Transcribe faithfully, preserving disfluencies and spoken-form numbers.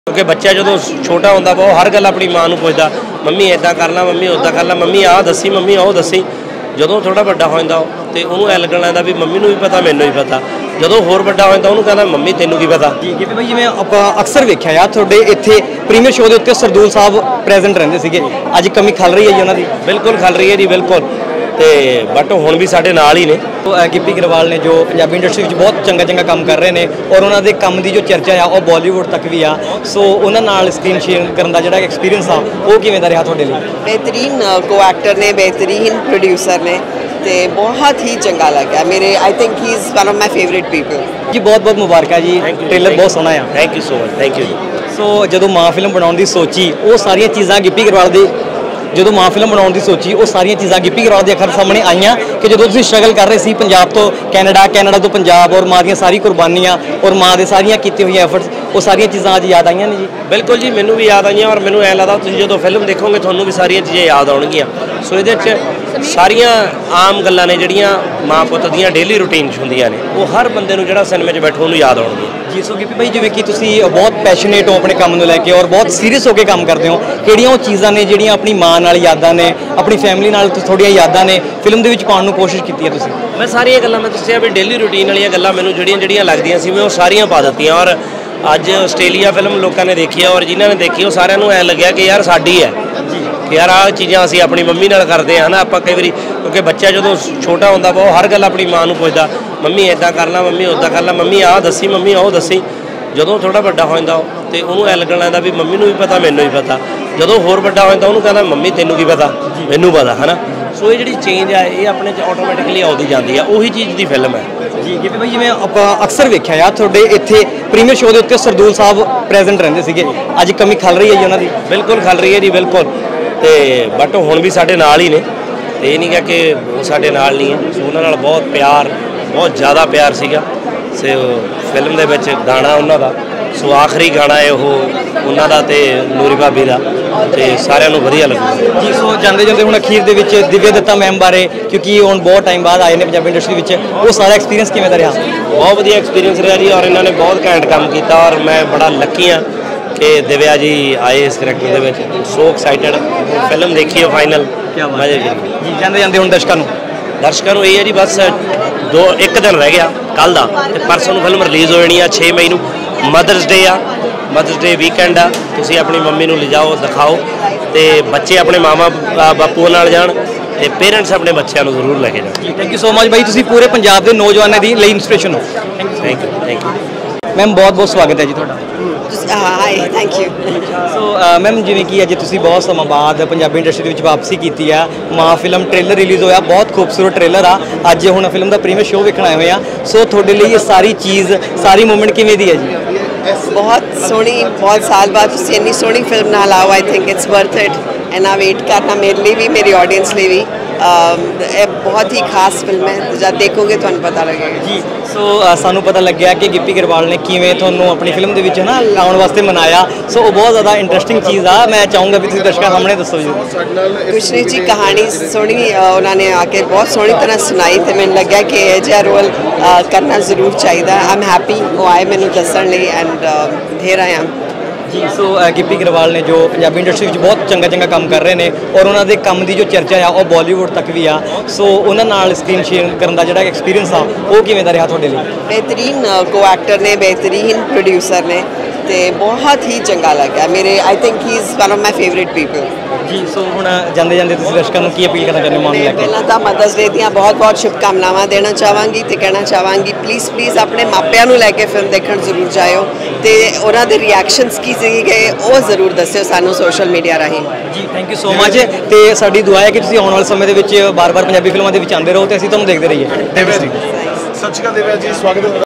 क्योंकि बच्चा जो छोटा होंदा वो हर गल अपनी मां नूं पुछदा, मम्मी इदां कर ला, मम्मी उदां कर ला, मम्मी आ दसी, मम्मी ओ दसी। ਜਦੋਂ थोड़ा ਵੱਡਾ ਹੋ ਜਾਂਦਾ ਤੇ ਉਹਨੂੰ ਐ ਲੱਗਣ ਲੱਗਦਾ ਵੀ ਮੰਮੀ ਨੂੰ ਵੀ ਪਤਾ ਮੈਨੂੰ ਵੀ ਪਤਾ। ਜਦੋਂ ਹੋਰ ਵੱਡਾ ਹੋ ਜਾਂਦਾ ਉਹਨੂੰ ਕਹਿੰਦਾ ਮੰਮੀ ਤੈਨੂੰ ਕੀ ਪਤਾ। ਜੀ ਕਿ ਭਾਈ ਜਿਵੇਂ ਆਪਾਂ ਅਕਸਰ ਵੇਖਿਆ ਯਾਰ ਤੁਹਾਡੇ ਇੱਥੇ ਪ੍ਰੀਮੀਅਰ ਸ਼ੋਅ ਦੇ ਉੱਤੇ ਸਰਦੂਲ ਸਾਹਿਬ ਪ੍ਰੈਜ਼ੈਂਟ ਰਹਿੰਦੇ ਸੀਗੇ, ਅੱਜ ਕਮੀ ਖਲ ਰਹੀ ਹੈ ਜੀ ਉਹਨਾਂ ਦੀ? ਬਿਲਕੁਲ ਖਲ ਰਹੀ ਹੈ ਜੀ, ਬਿਲਕੁਲ। ਤੇ ਬਟ ਹੁਣ ਵੀ ਸਾਡੇ ਨਾਲ ਹੀ ਨੇ। ਗਿੱਪੀ ਗਰੇਵਾਲ ਨੇ ਜੋ ਪੰਜਾਬੀ ਇੰਡਸਟਰੀ ਵਿੱਚ ਬਹੁਤ ਚੰਗਾ ਚੰਗਾ ਕੰਮ ਕਰ ਰਹੇ ਨੇ ਔਰ ਉਹਨਾਂ ਦੇ ਕੰਮ ਦੀ ਜੋ ਚਰਚਾ ਆ ਉਹ ਬਾਲੀਵੁੱਡ ਤੱਕ ਵੀ ਆ, ਸੋ ਉਹਨਾਂ ਨਾਲ ਸਕਰੀਨ ਸ਼ੇਅਰ ਕਰਨ ਦਾ ਜਿਹੜਾ ਐਕਸਪੀਰੀਅੰਸ ਆ ਉਹ ਕਿਵੇਂ ਦਾ ਰਿਹਾ ਤੁਹਾਡੇ ਲਈ? बेहतरीन को एक्टर ने, बेहतरीन प्रोड्यूसर ने, तो बहुत ही चंगा लगा मेरे। I think he is one of my favourite people जी। बहुत बहुत मुबारक है जी, ट्रेलर बहुत सोहना आ। Thank you so much, thank you जी। सो जो माँ फिल्म बनाने की सोची वो सारिया चीज़ा गिप्पी गरवाल की, जो माँ फिल्म बनाने की सोची वो सारिया चीज़ा गिप्पी गरवाल के अखर सामने आईयां कि जो तुसीं स्ट्रगल कर रहे सी पंजाब तो कैनेडा, कैनेडा तो पंजाब और माँ दी सारी कुर्बानियाँ और माँ के सारिया कीती हुई एफर्ट्स, वो सारिया चीज़ां अज याद आईयां ने जी? बिल्कुल जी, मैनू भी याद आईयां और मैनू ऐ लगदा तुसीं जो फिल्म देखोगे तुहानूं भी सारिया चीज़ां याद आउणगियां। सो इहदे च सारियां आम गल्लां ने जिहड़ियां माँ पुत्त दियां डेली रूटीन च हुंदियां ने, वो हर बंदे नूं जिहड़ा सिनेमे च बैठो उहनूं याद आउणगियां जी। सो गिप्पी भाई जिवें कि तुसीं बहुत पैशनेट हो अपने काम नूं लैके और बहुत सीरीयस होकर काम करते हो, किहड़ियां वो चीज़ां ने जिहड़ियां अपनी माँ नाल यादां ने, अपनी फैमिली नाल थोड़ियां यादां ने फिल्म दे विच पाउण नूं कोशिश कीती है तुसीं? मैं सारियां गल्लां मैं दस्सिया भी डेली रूटीन वालियां गल्लां मैनूं जिहड़ियां जिहड़ियां लगदियां सी मैं वो सारियां पा दित्तियां। और अज आस्ट्रेलिया फिल्म लोगों ने देखी है और जिन्हों ने देखी वो सारिਆਂ ਨੂੰ ਐ ਲੱਗਿਆ कि यार साडी है कि यार आ चीज़ां असीं अपनी मम्मी नाल करते हैं ना। आपां कई वारी क्योंकि बच्चा जो छोटा होंदा वो हर गल अपनी मां नूं पुछदा, मम्मी इदां कर ला, मम्मी उदां कर ला, मम्मी आ दसी, मम्मी ओ दसी। ਜਦੋਂ ਥੋੜਾ ਵੱਡਾ ਹੋ ਜਾਂਦਾ ਤੇ ਉਹਨੂੰ ਐ ਲੱਗਣ ਲੱਗਦਾ ਵੀ ਮੰਮੀ ਨੂੰ ਵੀ ਪਤਾ ਮੈਨੂੰ ਵੀ ਪਤਾ। ਜਦੋਂ ਹੋਰ ਵੱਡਾ ਹੋ ਜਾਂਦਾ ਉਹਨੂੰ ਕਹਿੰਦਾ ਮੰਮੀ ਤੈਨੂੰ ਕੀ ਪਤਾ, ਮੈਨੂੰ ਪਤਾ ਹੈ ਨਾ। ਸੋ ਇਹ ਜਿਹੜੀ ਚੇਂਜ ਆ ਇਹ ਆਪਣੇ 'ਚ ਆਟੋਮੈਟਿਕਲੀ ਆਉਂਦੀ ਜਾਂਦੀ ਆ, ਉਹੀ ਚੀਜ਼ ਦੀ ਫਿਲਮ ਹੈ ਜੀ। ਗਿੱਪੀ ਭਾਈ ਜਿਵੇਂ ਆਪਾਂ ਅਕਸਰ ਵੇਖਿਆ ਯਾਰ ਤੁਹਾਡੇ ਇੱਥੇ ਪ੍ਰੀਮੀਅਰ ਸ਼ੋਅ ਦੇ ਉੱਤੇ ਸਰਦੂਲ ਸਾਹਿਬ ਪ੍ਰੈਜ਼ੈਂਟ ਰਹਿੰਦੇ ਸੀਗੇ, ਅੱਜ ਕਮੀ ਖਲ ਰਹੀ ਹੈ ਜੀ ਉਹਨਾਂ ਦੀ? ਬਿਲਕੁਲ ਖਲ ਰਹੀ ਹੈ ਜੀ, ਬਿਲਕੁਲ। ਤੇ ਬਟ ਹੁਣ ਵੀ ਸਾਡੇ ਨਾਲ ਹੀ ਨੇ, ਤੇ ਇਹ ਨਹੀਂ ਗਾ ਕਿ ਉਹ ਸਾਡੇ ਨਾਲ ਨਹੀਂ ਹੈ। ਸੋ ਉਹਨਾਂ ਨਾਲ ਬਹੁਤ ਪਿਆਰ, ਬਹੁਤ ਜ਼ਿਆਦਾ ਪਿਆਰ ਸੀਗਾ। ਸੋ ਫਿਲਮ ਦੇ ਵਿੱਚ ਗਾਣਾ ਉਹਨਾਂ ਦਾ, ਸੋ ਆਖਰੀ ਗਾਣਾ ਹੈ ਉਹ ਉਹਨਾਂ ਦਾ ਤੇ ਨੂਰੀ ਭਾਬੀ ਦਾ, ਤੇ ਸਾਰਿਆਂ ਨੂੰ ਵਧੀਆ ਲੱਗੂਗਾ ਜੀ। ਸੋ ਜਾਂਦੇ ਜਾਂਦੇ ਹੁਣ ਅਖੀਰ ਦੇ ਵਿੱਚ ਦਿਵਿਆ ਦੱਤਾ ਮੈਮ ਬਾਰੇ, ਕਿਉਂਕਿ ਹੁਣ ਬਹੁਤ ਟਾਈਮ ਬਾਅਦ ਆਏ ਨੇ ਪੰਜਾਬੀ ਇੰਡਸਟਰੀ ਵਿੱਚ, ਉਹ ਸਾਰਾ ਐਕਸਪੀਰੀਅੰਸ ਕਿਵੇਂ ਦਾ ਰਿਹਾ? ਬਹੁਤ ਵਧੀਆ ਐਕਸਪੀਰੀਅੰਸ ਰਿਹਾ ਜੀ, ਔਰ ਇਹਨਾਂ ਨੇ ਬਹੁਤ ਘੈਂਟ ਕੰਮ ਕੀਤਾ ਔਰ ਮੈਂ ਬੜਾ ਲੱਕੀ ਹਾਂ ਕਿ ਦਿਵਿਆ ਜੀ ਆਏ ਇਸ ਕਰੈਕਟਰ ਦੇ ਵਿੱਚ। ਸੋ ਐਕਸਾਈਟਡ, ਫਿਲਮ ਦੇਖੀਏ ਫਾਈਨਲ ਮਜ਼ੇ ਜੀ। ਜਾਂਦੇ ਜਾਂਦੇ ਹੁਣ ਦਰਸ਼ਕਾਂ ਨੂੰ ਦਰਸ਼ਕਾਂ ਨੂੰ ਇਹ ਹੈ ਜੀ ਬਸ ਦੋ ਇੱਕ ਦਿਨ ਰਹਿ ਗਿਆ ਕੱਲ੍ਹ ਦਾ, ਤੇ ਪਰਸੋਂ ਨੂੰ ਫਿਲਮ ਰਿਲੀਜ਼ ਹੋ ਜਾਣੀ ਆ ਛੇ ਮਈ ਨੂੰ। ਮਦਰਸ ਡੇ ਆ, ਮਦਰਸ ਡੇ ਵੀਕਐਂਡ ਆ, ਤੁਸੀਂ ਆਪਣੀ ਮੰਮੀ ਨੂੰ ਲਿਜਾਓ, ਦਿਖਾਓ, ਤੇ ਬੱਚੇ ਆਪਣੇ ਮਾਮਾ ਬਾਪੂ ਨਾਲ ਜਾਣ, ਤੇ ਪੇਰੈਂਟਸ ਆਪਣੇ ਬੱਚਿਆਂ ਨੂੰ ਜ਼ਰੂਰ ਲੈ ਕੇ ਜਾਣ ਜੀ। ਥੈਂਕ ਯੂ ਸੋ ਮਚ ਭਾਈ, ਤੁਸੀਂ ਪੂਰੇ ਪੰਜਾਬ ਦੇ ਨੌਜਵਾਨਾਂ ਦੀ ਲਈ ਇੰਸਪੀਰੇਸ਼ਨ ਹੋ। Thank you, thank you ma'am, ਬਹੁਤ ਬਹੁਤ ਸਵਾਗਤ ਹੈ ਜੀ ਤੁਹਾਡਾ। Hi, thank you. So ma'am ਜਿਵੇਂ ਕਿ ਅੱਜ ਤੁਸੀਂ ਬਹੁਤ ਸਮਾਂ ਬਾਅਦ ਪੰਜਾਬੀ ਇੰਡਸਟਰੀ ਦੇ ਵਿੱਚ ਵਾਪਸੀ ਕੀਤੀ ਆ, ਮਾਂ ਫਿਲਮ ਟ੍ਰੇਲਰ ਰਿਲੀਜ਼ ਹੋਇਆ, ਬਹੁਤ ਖੂਬਸੂਰਤ ਟ੍ਰੇਲਰ ਆ, ਅੱਜ ਹੁਣ ਫਿਲਮ ਦਾ ਪ੍ਰੀਮੀਅਰ ਸ਼ੋਅ ਵੇਖਣ ਆਏ ਹੋਏ ਆ। ਸੋ ਤੁਹਾਡੇ ਲਈ ਇਹ ਸਾਰੀ ਚੀਜ਼, ਸਾਰੀ ਮੂਵਮੈਂਟ ਕਿਵੇਂ ਦੀ ਹੈ ਜੀ? बहुत सोहनी, बहुत साल बाद तुसीं इन्नी सोहनी फिल्म नाल आओ, I think it's worth it. इन्ना वेट करना मेरे लिए भी, मेरी ऑडियंस लिए भी। ਇਹ ਬਹੁਤ ਹੀ ਖਾਸ ਫਿਲਮ ਹੈ, ਜਦ ਦੇਖੋਗੇ ਤੁਹਾਨੂੰ ਪਤਾ ਲੱਗੇਗਾ ਜੀ। ਸੋ ਸਾਨੂੰ ਪਤਾ ਲੱਗਿਆ ਕਿ ਗਿੱਪੀ ਗਰੇਵਾਲ ਨੇ ਕਿਵੇਂ ਤੁਹਾਨੂੰ ਆਪਣੀ ਫਿਲਮ ਦੇ ਵਿੱਚ ਨਾ ਲਾਉਣ ਵਾਸਤੇ ਮਨਾਇਆ, ਸੋ ਉਹ ਬਹੁਤ ਜ਼ਿਆਦਾ ਇੰਟਰਸਟਿੰਗ ਚੀਜ਼ ਆ। ਮੈਂ ਚਾਹੂੰਗਾ ਵੀ ਤੁਸੀਂ ਦਰਸ਼ਕਾਂ ਸਾਹਮਣੇ ਦੱਸੋ ਜੀ। ਕੁਛ ਨਹੀਂ ਜੀ, ਕਹਾਣੀ ਸੋਹਣੀ ਉਹਨਾਂ ਨੇ ਆ ਕੇ ਬਹੁਤ ਸੋਹਣੀ ਤਰ੍ਹਾਂ ਸੁਣਾਈ, ਤੇ ਮੈਨੂੰ ਲੱਗਿਆ ਕਿ ਇਹ ਜਿਹਾ ਰੋਲ ਕਰਨਾ ਜ਼ਰੂਰ ਚਾਹੀਦਾ। ਆਈ ਐਮ ਹੈਪੀ ਉਹ ਆਏ ਮੈਨੂੰ ਦੱਸਣ ਲਈ, and hair I M G. ਸੋ ਗਿੱਪੀ ਗਰੇਵਾਲ ਨੇ ਜੋ ਪੰਜਾਬੀ ਇੰਡਸਟਰੀ ਵਿੱਚ ਬਹੁਤ ਚੰਗਾ ਚੰਗਾ ਕੰਮ ਕਰ ਰਹੇ ਨੇ ਔਰ ਉਹਨਾਂ ਦੇ ਕੰਮ ਦੀ ਜੋ ਚਰਚਾ ਆ ਉਹ ਬਾਲੀਵੁੱਡ ਤੱਕ ਵੀ ਆ, ਸੋ ਉਹਨਾਂ ਨਾਲ ਸਕਰੀਨ ਸ਼ੇਅਰ ਕਰਨ ਦਾ ਜਿਹੜਾ ਐਕਸਪੀਰੀਅੰਸ ਆ ਉਹ ਕਿਵੇਂ ਦਾ ਰਿਹਾ ਤੁਹਾਡੇ ਲਈ? बेहतरीन को एक्टर ने, बेहतरीन प्रोड्यूसर ने, तो बहुत ही चंगा लगा मेरे। I think he is one of my favourite people जी। सो ਹੁਣ ਜਾਂਦੇ ਜਾਂਦੇ ਤੁਸੀਂ ਦਰਸ਼ਕਾਂ ਨੂੰ ਕੀ ਅਪੀਲ ਕਰਨਾ ਚਾਹੁੰਦੇ ਹੋ ਮਾਂ ਨੂੰ ਲੈ ਕੇ? ਪਹਿਲਾਂ ਤਾਂ ਮਦਰਸ ਡੇ ਦੀਆਂ ਬਹੁਤ ਬਹੁਤ ਸ਼ੁਭਕਾਮਨਾਵਾਂ ਦੇਣਾ ਚਾਹਾਂਗੀ, ਤੇ ਕਹਿਣਾ ਚਾਹਾਂਗੀ ਪਲੀਜ਼ ਪਲੀਜ਼ ਆਪਣੇ ਮਾਪਿਆਂ ਨੂੰ ਲੈ ਕੇ ਫਿਲਮ ਦੇਖਣ ਜ਼ਰੂਰ ਜਾਇਓ, ਤੇ ਉਹਨਾਂ ਦੇ ਰਿਐਕਸ਼ਨਸ ਕੀ ਸੀਗੇ ਉਹ ਜ਼ਰੂਰ ਦੱਸਿਓ ਸਾਨੂੰ ਸੋਸ਼ਲ ਮੀਡੀਆ ਰਾਹੀਂ ਜੀ। ਥੈਂਕ ਯੂ ਸੋ ਮਚ, ਤੇ ਸਾਡੀ ਦੁਆ ਹੈ ਕਿ ਤੁਸੀਂ ਆਉਣ ਵਾਲੇ ਸਮੇਂ ਦੇ ਵਿੱਚ ਬਾਰ-ਬਾਰ ਪੰਜਾਬੀ ਫਿਲਮਾਂ ਦੇ ਵਿੱਚ ਆਉਂਦੇ ਰਹੋ ਤੇ ਅਸੀਂ ਤੁਹਾਨੂੰ ਦੇਖਦੇ ਰਹੀਏ। ਸਤਿ ਸ਼੍ਰੀ ਅਕਾਲ ਦਿਵਿਆ ਜੀ, ਸਵਾਗਤ ਹੈ।